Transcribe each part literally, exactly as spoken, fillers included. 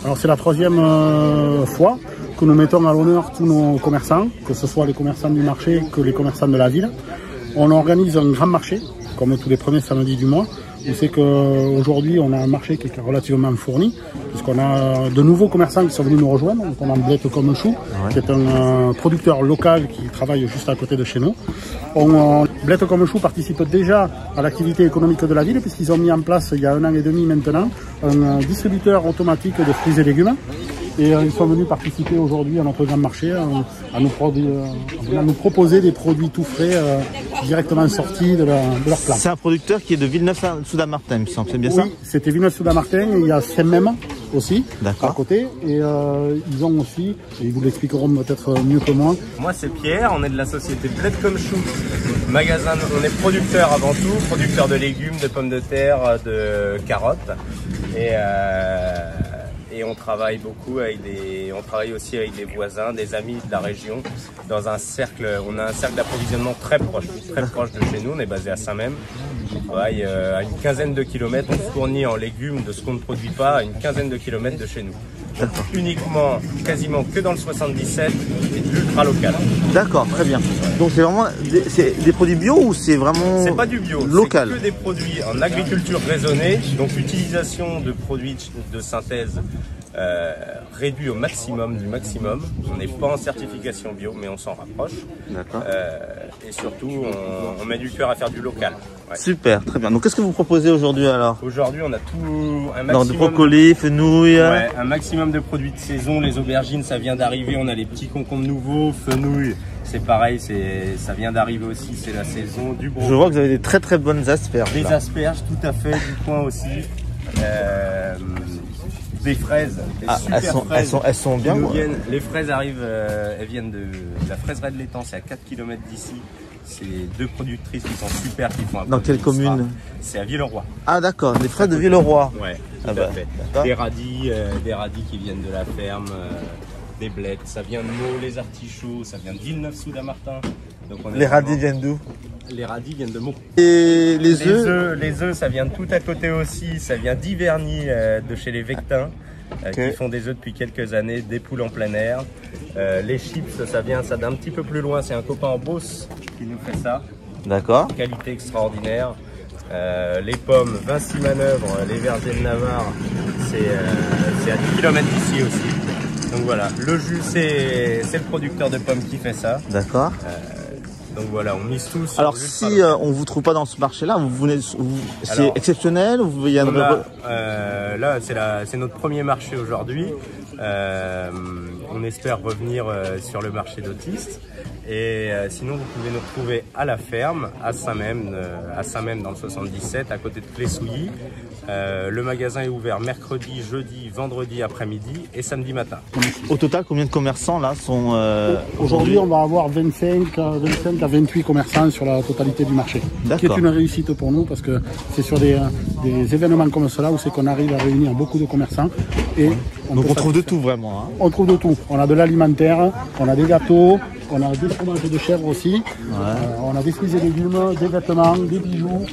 Alors c'est la troisième euh, fois que nous mettons à l'honneur tous nos commerçants, que ce soit les commerçants du marché que les commerçants de la ville. On organise un grand marché, comme tous les premiers samedis du mois. On sait qu'aujourd'hui on a un marché qui est relativement fourni, puisqu'on a de nouveaux commerçants qui sont venus nous rejoindre. Donc on a Blette comme Chou, ouais. qui est un euh, producteur local qui travaille juste à côté de chez nous. On, euh, Blette comme Chou participe déjà à l'activité économique de la ville, puisqu'ils ont mis en place il y a un an et demi maintenant un euh, distributeur automatique de fruits et légumes. Et euh, ils sont venus participer aujourd'hui à notre grand marché, euh, à, nous euh, à nous proposer des produits tout frais euh, directement sortis de, la, de leur plant. C'est un producteur qui est de Villeneuve-sous-Damartin, il me semble, c'est bien oui, ça? Oui, c'était Villeneuve-sous-Damartin, et il y a Saint-Même aussi, à côté. Et euh, ils ont aussi, et ils vous l'expliqueront peut-être mieux que moi. Moi c'est Pierre, on est de la société Blette comme Chou. Magasin, on est producteur avant tout, producteur de légumes, de pommes de terre, de carottes. Et... Euh... Et on travaille beaucoup avec des, on travaille aussi avec des voisins, des amis de la région, dans un cercle, on a un cercle d'approvisionnement très proche, très proche de chez nous, on est basé à Saint-Même. On travaille à une quinzaine de kilomètres, on fournit en légumes de ce qu'on ne produit pas à une quinzaine de kilomètres de chez nous. Donc, uniquement, quasiment que dans le soixante-dix-sept et de l'ultra local. D'accord, très bien. Donc c'est vraiment des, c'est des produits bio ou c'est vraiment c'est pas du bio, local? C'est que des produits en agriculture raisonnée, donc utilisation de produits de synthèse euh, réduits au maximum du maximum. On n'est pas en certification bio, mais on s'en rapproche. D'accord. Euh, et surtout, on, on met du cœur à faire du local. Ouais. Super, très bien. Donc qu'est-ce que vous proposez aujourd'hui alors? Aujourd'hui, on a tout un maximum. Non, de brocoli, fenouil. Ouais, un maximum de produits de saison. Les aubergines, ça vient d'arriver. On a les petits concombres nouveaux, fenouil. C'est pareil, c'est ça vient d'arriver aussi. C'est la saison du brocoli. Je vois que vous avez des très très bonnes asperges. Des là. asperges, tout à fait, du coin aussi. Euh, des fraises, des ah, super elles sont, fraises. Elles sont, elles sont bien. Viennent, les fraises arrivent, euh, elles viennent de, de la fraiserie de l'étang, c'est à quatre kilomètres d'ici. C'est deux productrices qui sont super, qui font un Dans quelle commune? C'est à Villeroy. Ah d'accord, les fraises de Villeroy. Ouais, tout ah à bah, fait. Des radis, euh, des radis qui viennent de la ferme, euh, des blettes, ça vient de Meaux, les artichauts, ça vient de Villeneuve-sous-Damartin. Les radis viennent d'où? Les radis viennent de Meaux. Et les œufs? Les œufs, ça vient de tout à côté aussi, ça vient d'Hiverny, euh, de chez les Vectins. Okay. Qui font des œufs depuis quelques années, des poules en plein air. Euh, les chips, ça vient ça d'un petit peu plus loin, c'est un copain en Beauce qui nous fait ça. D'accord. Qualité extraordinaire. Euh, les pommes, Vinci Manœuvre, les vergers de Navarre, c'est euh, à dix kilomètres d'ici aussi. Donc voilà, le jus, c'est le producteur de pommes qui fait ça. D'accord. Euh, Donc voilà, on mise tous. Alors si euh, on vous trouve pas dans ce marché-là, vous venez, c'est exceptionnel ou vous viendrez? Là, euh, là c'est notre premier marché aujourd'hui. Euh, on espère revenir euh, sur le marché d'autistes. Et euh, sinon, vous pouvez nous retrouver à la ferme, à Saint-Même, euh, à Saint-Même dans le soixante-dix-sept, à côté de Clé-Souilly. Euh, le magasin est ouvert mercredi, jeudi, vendredi après-midi et samedi matin. Au total, combien de commerçants là sont euh, aujourd'hui? On va avoir vingt-cinq à vingt-huit commerçants sur la totalité du marché. Ce qui est une réussite pour nous parce que c'est sur des, des événements comme cela où c'est qu'on arrive à réunir beaucoup de commerçants. Et on Donc on trouve de tout vraiment. Hein. On trouve de tout. On a de l'alimentaire, on a des gâteaux, on a des fromages de chèvre aussi, ouais. euh, on a des fruits et légumes, des vêtements, des bijoux,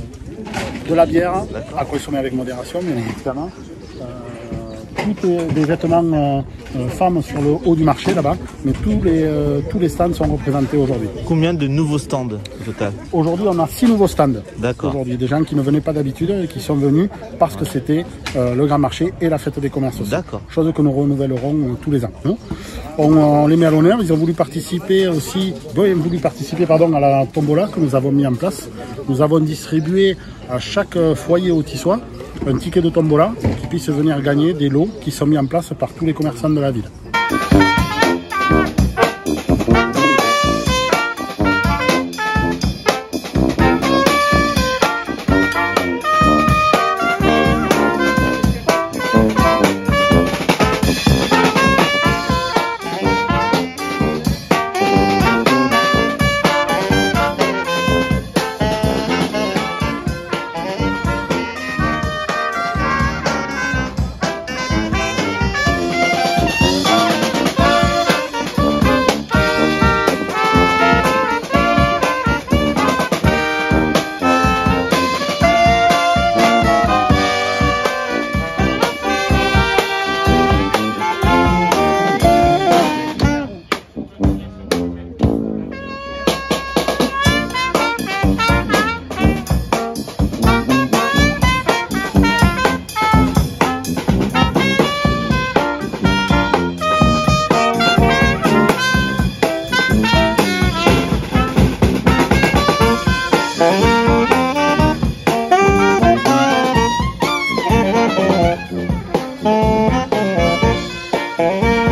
de la bière, à consommer avec modération bien évidemment. Euh, tous des vêtements euh, euh, femmes sur le haut du marché là-bas, mais tous les, euh, tous les stands sont représentés aujourd'hui. Combien de nouveaux stands au total? Aujourd'hui on a six nouveaux stands. D'accord. Aujourd'hui, des gens qui ne venaient pas d'habitude et qui sont venus parce que c'était euh, le grand marché et la fête des commerces aussi. D'accord. Chose que nous renouvellerons euh, tous les ans. On, on les met à l'honneur, ils ont voulu participer aussi, ils ont voulu participer pardon, à la tombola que nous avons mis en place. Nous avons distribué à chaque foyer autissois un ticket de tombola qui puisse venir gagner des lots qui sont mis en place par tous les commerçants de la ville. Merci.